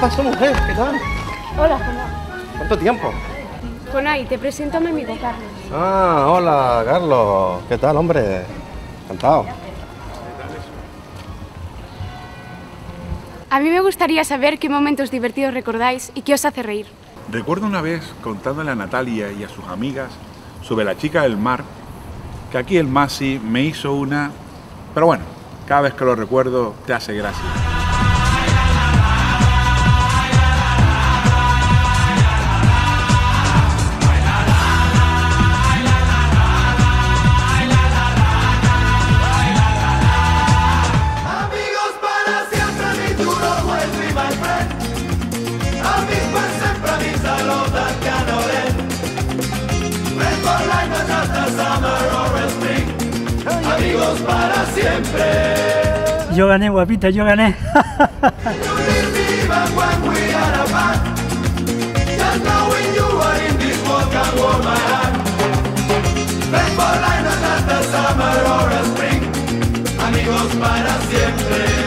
pasa, mujer? ¿Qué tal? Hola, Jonai. ¿Cuánto tiempo? Jonai, te presento a mi amigo Carlos. Ah, hola, Carlos. ¿Qué tal, hombre? Encantado. A mí me gustaría saber qué momentos divertidos recordáis y qué os hace reír. Recuerdo una vez contándole a Natalia y a sus amigas sobre la chica del mar, que aquí el Masi me hizo una... Pero bueno, cada vez que lo recuerdo te hace gracia. Amigos para siempre. Yo gané, guapita, yo gané. Amigos para siempre.